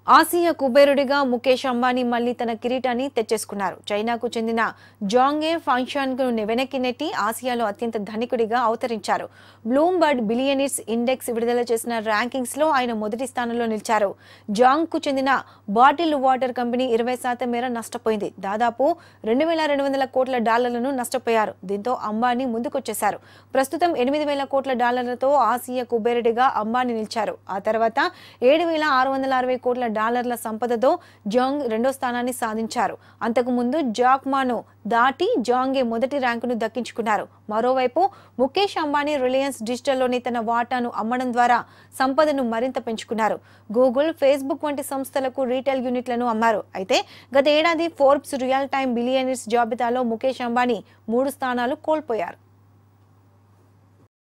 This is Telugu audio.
ఆసియా కుబేరుడిగా ముకేష్ అంబానీ మళ్లీ తన కిరీటాన్ని తెచ్చేసుకున్నారు. చైనాకు చెందిన జాంగే ఫాంక్షన్ను వెనక్కి నెట్టి ఆసియాలో అత్యంత ధనికుడిగా అవతరించారు. బ్లూంబర్గ్ బిలియనీర్స్ ఇండెక్స్ విడుదల చేసిన ర్యాంకింగ్స్ లో ఆయన మొదటి స్థానంలో నిలిచారు. జాంగ్ కు చెందిన బాటిల్ వాటర్ కంపెనీ 20% మేర నష్టపోయింది. దాదాపు 2,200 కోట్ల డాలర్లను నష్టపోయారు. దీంతో అంబానీ ముందుకొచ్చేశారు. ప్రస్తుతం 8,000 కోట్ల డాలర్లతో ఆసియా కుబేరుడిగా అంబానీ నిలిచారు. ఆ తర్వాత 7,660 కోట్ల డాలర్ల సంపదతో జాంగ్ రెండో స్థానాన్ని సాధించారు. అంతకు ముందు జాక్ మాను దాటి జాంగే మొదటి ర్యాంకును దక్కించుకున్నారు. మరోవైపు ముకేష్ అంబానీ రిలయన్స్ డిజిటల్లోని తన వాటాను అమ్మడం ద్వారా సంపదను మరింత పెంచుకున్నారు. గూగుల్, ఫేస్బుక్ వంటి సంస్థలకు రీటైల్ యూనిట్లను అమ్మారు. అయితే గత ఏడాది ఫోర్బ్స్ రియల్ టైమ్ బిలియనీర్స్ జాబితాలో ముకేష్ అంబానీ 3 స్థానాలు కోల్పోయారు.